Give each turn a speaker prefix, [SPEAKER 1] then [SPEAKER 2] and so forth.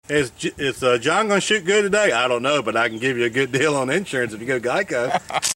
[SPEAKER 1] Is John going to shoot good today? I don't know, but I can give you a good deal on insurance if you go Geico.